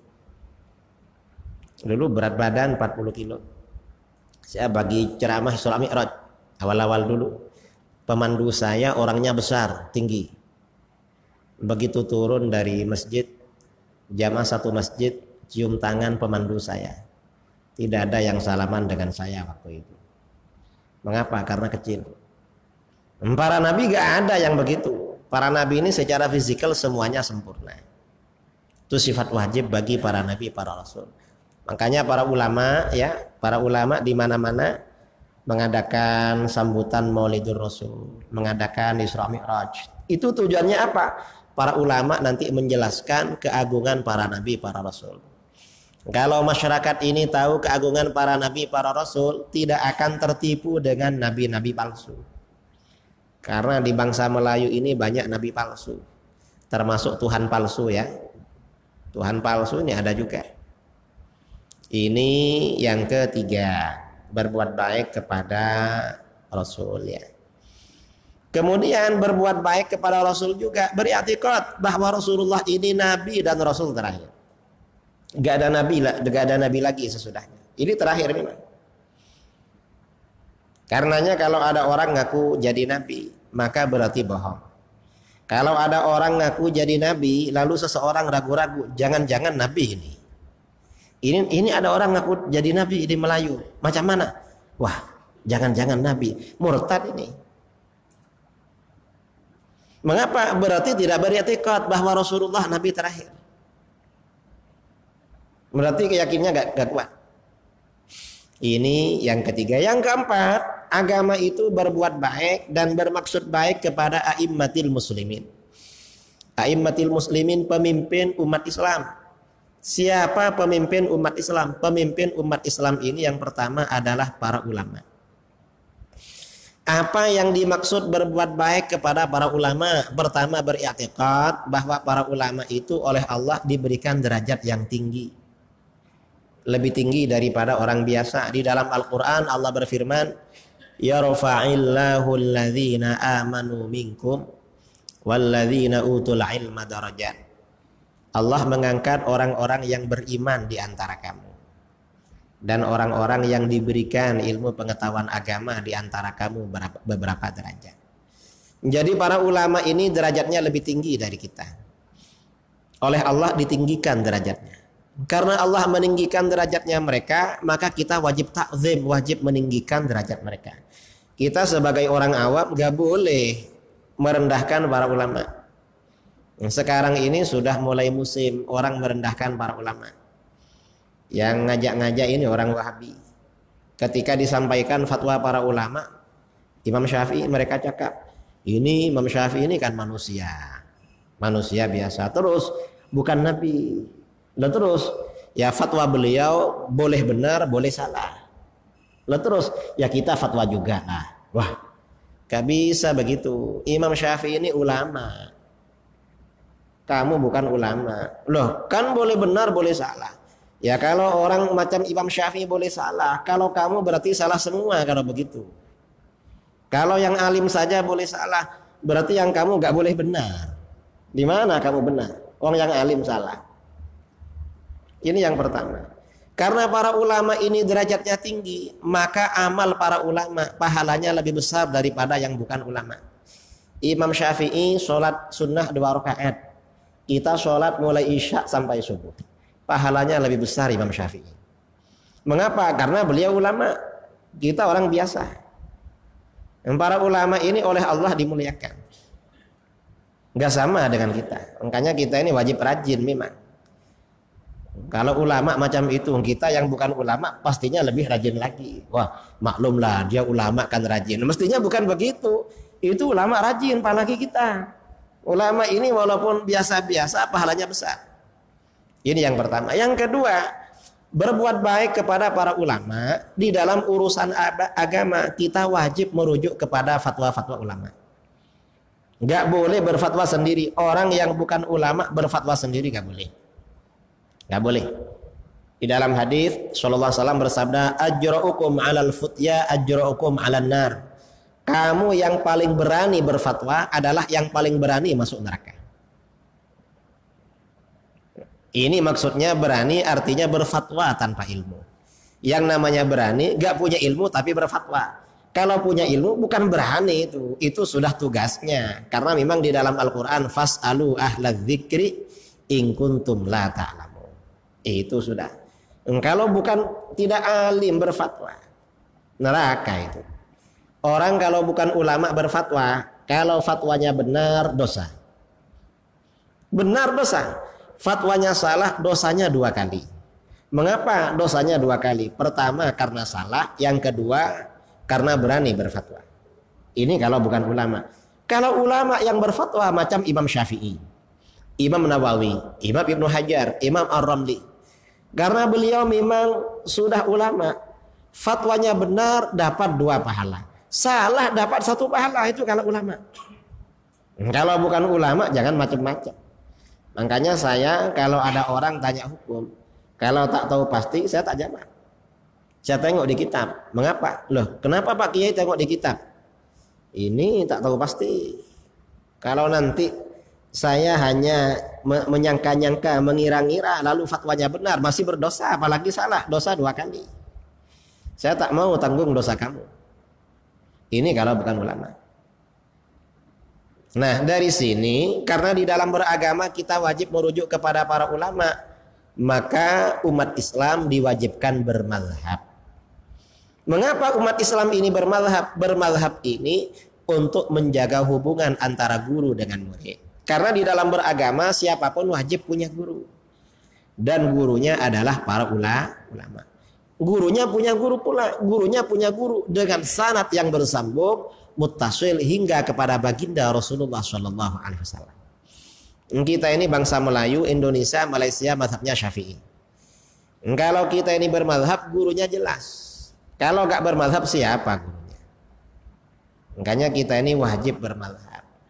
Dulu berat badan 40 kilo. Saya bagi ceramah Isra Mi'raj awal-awal dulu. Pemandu saya orangnya besar, tinggi. Begitu turun dari masjid, jamaah satu masjid cium tangan pemandu saya. Tidak ada yang salaman dengan saya waktu itu. Mengapa? Karena kecil. Para nabi gak ada yang begitu. Para nabi ini secara fisikal semuanya sempurna. Itu sifat wajib bagi para nabi, para rasul. Makanya para ulama di mana-mana mengadakan sambutan Maulidur Rasul, mengadakan Isra Mi'raj. Itu tujuannya apa? Para ulama nanti menjelaskan keagungan para nabi, para rasul. Kalau masyarakat ini tahu keagungan para nabi, para rasul, tidak akan tertipu dengan nabi-nabi palsu. Karena di bangsa Melayu ini banyak nabi palsu, termasuk Tuhan palsu ya. Tuhan palsu ini ada juga. Ini yang ketiga, berbuat baik kepada Rasul ya. Kemudian berbuat baik kepada Rasul juga beriktikad bahwa Rasulullah ini nabi dan Rasul terakhir. Gak ada nabi lagi sesudahnya. Ini terakhir memang. Karenanya kalau ada orang ngaku jadi nabi, maka berarti bohong. Kalau ada orang ngaku jadi nabi, lalu seseorang ragu-ragu, jangan-jangan nabi ini. Ini ada orang ngaku jadi nabi di Melayu. Macam mana? Wah, jangan-jangan nabi. Murtad ini. Mengapa? Berarti tidak beriktikad bahwa Rasulullah nabi terakhir. Berarti keyakinannya gak kuat. Ini yang ketiga. Yang keempat, agama itu berbuat baik dan bermaksud baik kepada a'immatil muslimin. A'immatil muslimin, pemimpin umat Islam. Siapa pemimpin umat Islam? Pemimpin umat Islam ini yang pertama adalah para ulama. Apa yang dimaksud berbuat baik kepada para ulama? Pertama, beriktikad bahwa para ulama itu oleh Allah diberikan derajat yang tinggi, lebih tinggi daripada orang biasa. Di dalam Al-Quran Allah berfirman, yarfa'illahu alladhina amanu minkum walladhina utul ilma darajat. Allah mengangkat orang-orang yang beriman di antara kamu dan orang-orang yang diberikan ilmu pengetahuan agama di antara kamu beberapa derajat. Jadi para ulama ini derajatnya lebih tinggi dari kita. Oleh Allah ditinggikan derajatnya. Karena Allah meninggikan derajatnya mereka, maka kita wajib takzim, wajib meninggikan derajat mereka. Kita sebagai orang awam gak boleh merendahkan para ulama. Sekarang ini sudah mulai musim orang merendahkan para ulama. Yang ngajak-ngajak ini orang Wahabi. Ketika disampaikan fatwa para ulama, Imam Syafi'i, mereka cakap, ini Imam Syafi'i ini kan manusia biasa. Terus bukan nabi. Lalu terus ya fatwa beliau boleh benar, boleh salah. Lalu terus ya kita fatwa juga lah. Wah, gak bisa begitu. Imam Syafi'i ini ulama. Kamu bukan ulama. Loh, kan boleh benar, boleh salah. Ya kalau orang macam Imam Syafi'i boleh salah, kalau kamu berarti salah semua kalau begitu. Kalau yang alim saja boleh salah, berarti yang kamu gak boleh benar. Di mana kamu benar? Orang yang alim salah. Ini yang pertama. Karena para ulama ini derajatnya tinggi, maka amal para ulama pahalanya lebih besar daripada yang bukan ulama. Imam Syafi'i sholat sunnah 2 rakaat. Kita sholat mulai isya sampai subuh. Pahalanya lebih besar Imam Syafi'i. Mengapa? Karena beliau ulama. Kita orang biasa. Yang para ulama ini oleh Allah dimuliakan. Nggak sama dengan kita. Makanya kita ini wajib rajin memang. Kalau ulama macam itu, kita yang bukan ulama pastinya lebih rajin lagi. Wah, maklumlah dia ulama kan rajin. Mestinya bukan begitu. Itu ulama rajin, apalagi kita. Ulama ini walaupun biasa-biasa pahalanya besar. Ini yang pertama. Yang kedua, berbuat baik kepada para ulama di dalam urusan agama, kita wajib merujuk kepada fatwa-fatwa ulama. Nggak boleh berfatwa sendiri. Orang yang bukan ulama berfatwa sendiri nggak boleh. Nggak boleh. Di dalam hadis Sallallahu Alaihi Wasallam bersabda, ajra'ukum 'alal futya ajra'ukum 'alan nar. Kamu yang paling berani berfatwa adalah yang paling berani masuk neraka. Ini maksudnya berani artinya berfatwa tanpa ilmu. Yang namanya berani nggak punya ilmu tapi berfatwa. Kalau punya ilmu bukan berani itu sudah tugasnya. Karena memang di dalam Al-Quran fas'alu ahla dzikri in kuntum la ta'lamun. Itu sudah. Kalau bukan tidak alim berfatwa, neraka itu. Orang kalau bukan ulama berfatwa, kalau fatwanya benar dosa. Benar dosa. Fatwanya salah dosanya 2 kali. Mengapa dosanya 2 kali? Pertama karena salah, yang kedua karena berani berfatwa. Ini kalau bukan ulama. Kalau ulama yang berfatwa macam Imam Syafi'i, Imam Nawawi, Imam Ibnu Hajar, Imam Ar-Ramli. Karena beliau memang sudah ulama, fatwanya benar dapat 2 pahala, salah dapat 1 pahala. Itu kalau ulama. Kalau bukan ulama jangan macam-macam. Makanya saya kalau ada orang tanya hukum, kalau tak tahu pasti saya tak jawab. Saya tengok di kitab. Mengapa? Loh, kenapa Pak Kiai tengok di kitab? Ini tak tahu pasti. Kalau nanti saya hanya menyangka-nyangka, mengira-ngira, lalu fatwanya benar, masih berdosa, apalagi salah, dosa 2 kali. Saya tak mau tanggung dosa kamu. Ini kalau bukan ulama. Nah, dari sini, karena di dalam beragama kita wajib merujuk kepada para ulama, maka umat Islam diwajibkan bermazhab. Mengapa umat Islam ini bermazhab? Bermazhab ini untuk menjaga hubungan antara guru dengan murid. Karena di dalam beragama siapapun wajib punya guru. Dan gurunya adalah para ulama. Gurunya punya guru pula. Gurunya punya guru dengan sanad yang bersambung muttasil hingga kepada baginda Rasulullah SAW. Kita ini bangsa Melayu, Indonesia, Malaysia, mazhabnya Syafi'i. Kalau kita ini bermazhab, gurunya jelas. Kalau nggak bermazhab, siapa gurunya? Makanya kita ini wajib bermazhab.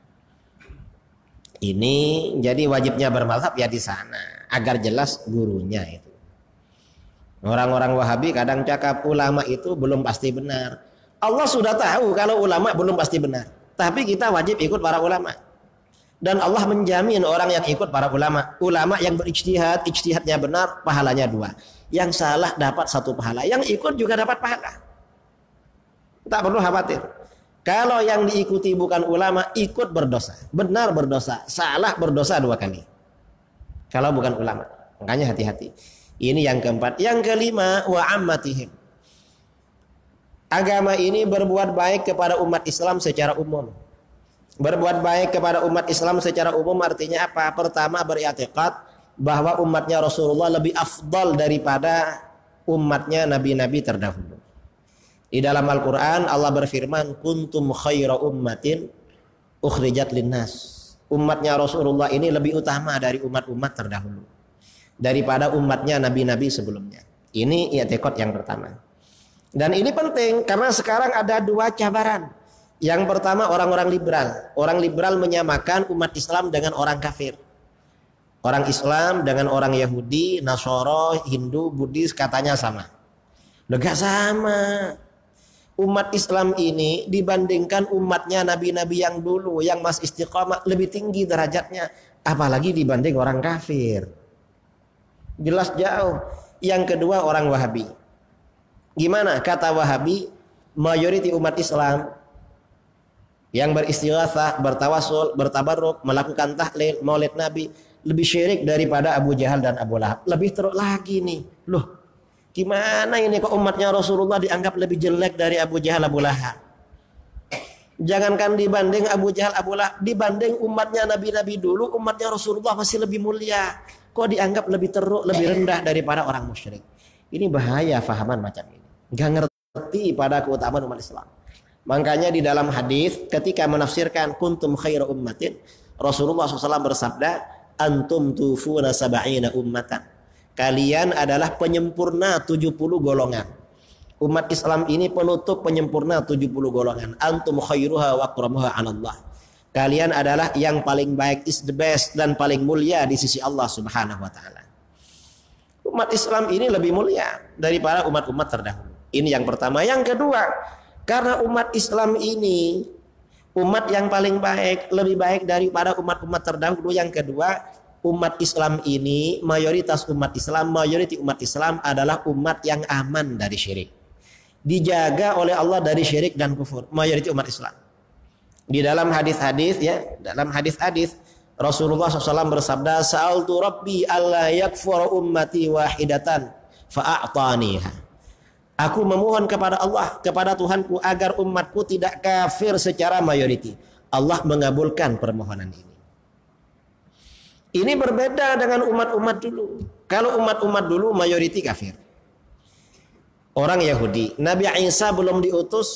Ini jadi wajibnya bermazhab ya di sana, agar jelas gurunya itu. Orang-orang Wahabi kadang cakap ulama itu belum pasti benar. Allah sudah tahu kalau ulama belum pasti benar, tapi kita wajib ikut para ulama. Dan Allah menjamin orang yang ikut para ulama. Ulama yang berijtihad, ijtihadnya benar, pahalanya 2. Yang salah dapat 1 pahala, yang ikut juga dapat pahala. Tak perlu khawatir. Kalau yang diikuti bukan ulama, ikut berdosa. Benar berdosa, salah berdosa 2 kali. Kalau bukan ulama. Makanya hati-hati. Ini yang keempat. Yang kelima, wa ammatihim. Agama ini berbuat baik kepada umat Islam secara umum. Berbuat baik kepada umat Islam secara umum artinya apa? Pertama, beri'tiqad bahwa umatnya Rasulullah lebih afdal daripada umatnya nabi-nabi terdahulu. Di dalam Al-Quran Allah berfirman, kuntum khaira ummatin ukhrijat linnas. Umatnya Rasulullah ini lebih utama dari umat-umat terdahulu, daripada umatnya nabi-nabi sebelumnya. Ini i'tiqad yang pertama. Dan ini penting karena sekarang ada 2 cabaran. Yang pertama orang-orang liberal. Orang liberal menyamakan umat Islam dengan orang kafir. Orang Islam dengan orang Yahudi, Nasoro, Hindu, Buddhis katanya sama. Lega sama. Umat Islam ini dibandingkan umatnya nabi-nabi yang dulu yang masih istiqamah lebih tinggi derajatnya, apalagi dibanding orang kafir. Jelas jauh. Yang kedua orang Wahabi. Gimana kata Wahabi? Mayoriti umat Islam yang beristighatsah, bertawasul, bertabarruk, melakukan tahlil, maulid Nabi lebih syirik daripada Abu Jahal dan Abu Lahab. Lebih teruk lagi nih. Loh, gimana ini kok umatnya Rasulullah dianggap lebih jelek dari Abu Jahal, Abu Lahab? Jangankan dibanding Abu Jahal, Abu Lahab, dibanding umatnya nabi-nabi dulu, umatnya Rasulullah masih lebih mulia. Kok dianggap lebih teruk, lebih rendah daripada orang musyrik? Ini bahaya fahaman macam ini. Gak ngerti pada keutamaan umat Islam. Makanya di dalam hadis ketika menafsirkan kuntum khairu ummatin, Rasulullah SAW bersabda, antum tufuna sab'ina ummatan. Kalian adalah penyempurna 70 golongan. Umat Islam ini penutup penyempurna 70 golongan. Antum khairuha wa akramuha 'ala Allah. Kalian adalah yang paling baik, is the best, dan paling mulia di sisi Allah Subhanahu wa taala. Umat Islam ini lebih mulia daripada umat-umat terdahulu. Ini yang pertama. Yang kedua, karena umat Islam ini umat yang paling baik, lebih baik daripada umat-umat terdahulu. Yang kedua, umat Islam ini, mayoritas umat Islam, mayoriti umat Islam adalah umat yang aman dari syirik. Dijaga oleh Allah dari syirik dan kufur, mayoriti umat Islam. Di dalam hadis-hadis ya, dalam hadis-hadis Rasulullah SAW bersabda, "Sa'altu Rabbi alla yakfura ummati wahidatan fa'a'taniha." Aku memohon kepada Allah, kepada Tuhanku agar umatku tidak kafir secara mayoriti. Allah mengabulkan permohonan ini. Ini berbeda dengan umat-umat dulu. Kalau umat-umat dulu mayoriti kafir. Orang Yahudi, Nabi Isa belum diutus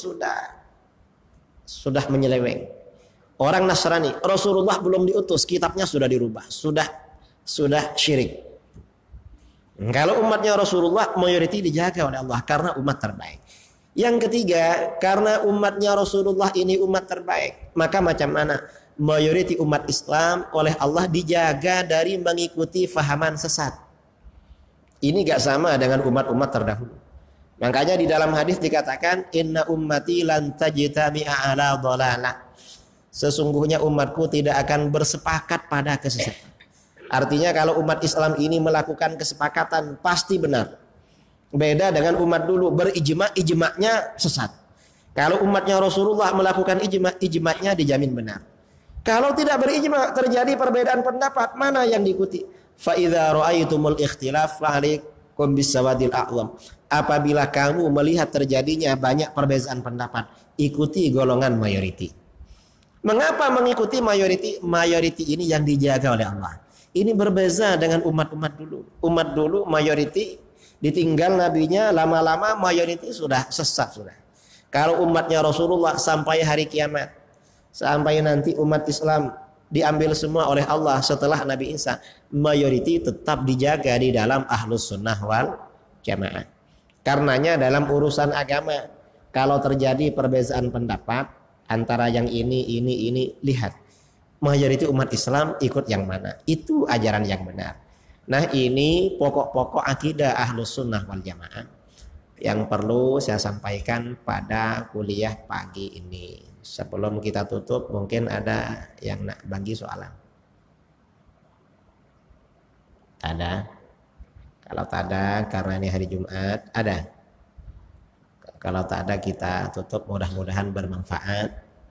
sudah menyeleweng. Orang Nasrani, Rasulullah belum diutus, kitabnya sudah dirubah, sudah syirik. Kalau umatnya Rasulullah mayoriti dijaga oleh Allah karena umat terbaik. Yang ketiga, karena umatnya Rasulullah ini umat terbaik, maka macam mana mayoriti umat Islam oleh Allah dijaga dari mengikuti fahaman sesat. Ini gak sama dengan umat-umat terdahulu. Makanya di dalam hadis dikatakan, inna ummati lan tajtami'a ala dhalalah. Sesungguhnya umatku tidak akan bersepakat pada kesesatan. Artinya kalau umat Islam ini melakukan kesepakatan pasti benar. Beda dengan umat dulu ijma'nya sesat. Kalau umatnya Rasulullah melakukan ijma'nya dijamin benar. Kalau tidak berijma' terjadi perbedaan pendapat, mana yang diikuti? Fa idza ra'aitumul ikhtilaf fa'alaikum bisawadil a'lam. Apabila kamu melihat terjadinya banyak perbedaan pendapat, ikuti golongan mayoriti. Mengapa mengikuti mayoriti? Mayoriti ini yang dijaga oleh Allah. Ini berbeza dengan umat-umat dulu. Umat dulu mayoriti ditinggal nabinya, lama-lama mayoriti sudah sesat sudah. Kalau umatnya Rasulullah sampai hari kiamat, sampai nanti umat Islam diambil semua oleh Allah setelah Nabi Isa, mayoriti tetap dijaga di dalam ahlus sunnah wal jamaah. Karenanya dalam urusan agama, kalau terjadi perbedaan pendapat antara yang ini, lihat mayoriti umat Islam ikut yang mana, itu ajaran yang benar. Nah, ini pokok-pokok akidah ahlus sunnah wal jamaah yang perlu saya sampaikan pada kuliah pagi ini. Sebelum kita tutup, mungkin ada yang nak bagi soalan. Ada? Kalau tak ada, karena ini hari Jumat, ada. Kalau tak ada, kita tutup. Mudah-mudahan bermanfaat.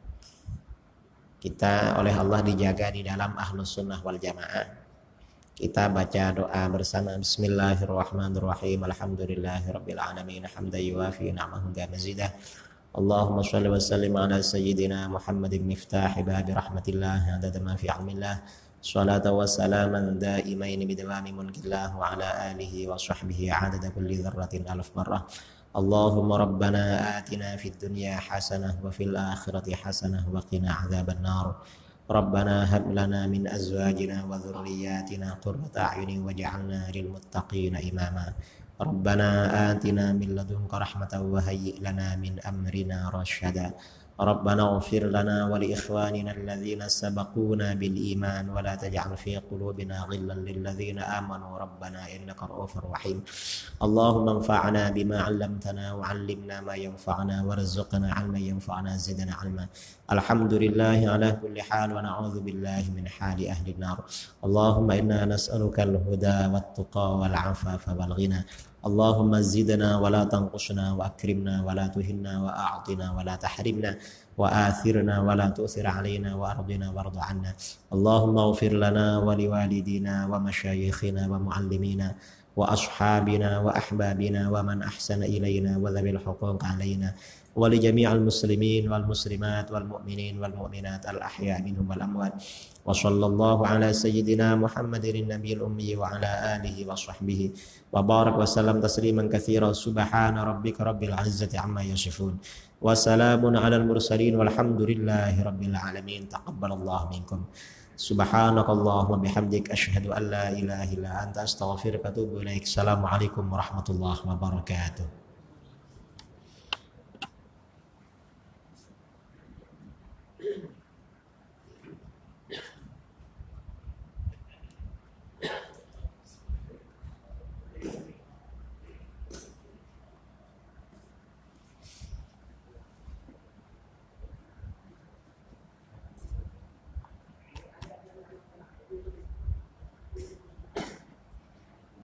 Kita oleh Allah dijaga di dalam ahlus sunnah wal jamaah. Kita baca doa bersama. Bismillahirrahmanirrahim. Alhamdulillahirabbil alamin. Hamdan yuwafi ni'amahu wa mazidah. Allahumma shalli wa sallim ala sayyidina Muhammadin miftahi babi rahmatillah adada ma fi ilmillah. Salatu wa salaman daimain bidawami mulkillah wa ala alihi wa sahbihi adada kulli dzarratin alf marrah. Allahumma rabbana atina fid dunya hasanah wa fil akhirati hasanah wa qina adzaban nar. Rabbana hab lana min azwajina wa dhurriyyatina qurrata a'yunin waj'alna lil muttaqina imama. Rabbana atina min ladunka rahmatan wa hayyi' lana min amrina rasyada. ربنا اغفر لنا ولإخواننا الذين سبقونا بالإيمان ولا تجعل في قلوبنا غلا للذين آمنوا ربنا إنك رؤوف رحيم اللهم انفعنا بما علمتنا وعلمنا ما ينفعنا وارزقنا علما ينفعنا زدنا علما الحمد لله على كل حال ونعوذ بالله من حال أهل النار اللهم إنا نسألك الهدى والتقى والعفاف والغنى اللهم زدنا ولا تنقصنا وأكرمنا ولا تهنا وأعطنا ولا تحرمنا وآثرنا ولا تؤثر علينا وأرضنا وارض عنا اللهم اغفر لنا ولوالدينا ومشايخنا ومعلمينا وأصحابنا وأحبابنا ومن أحسن إلينا وذوي الحقوق علينا ولجميع المسلمين والمسلمات والمؤمنين والمؤمنات الأحياء منهم والأموات وصلى الله على سيدنا محمد النبي الأمي وعلى آله وصحبه وبارك وسلم تسليما كثيرا سبحان ربك رب العزة عما يصفون وسلام على المرسلين والحمد لله رب العالمين تقبل الله منكم سبحانك اللهم وبحمدك أشهد أن لا إله إلا أنت أستغفرك وأتوب إليك السلام عليكم ورحمة الله وبركاته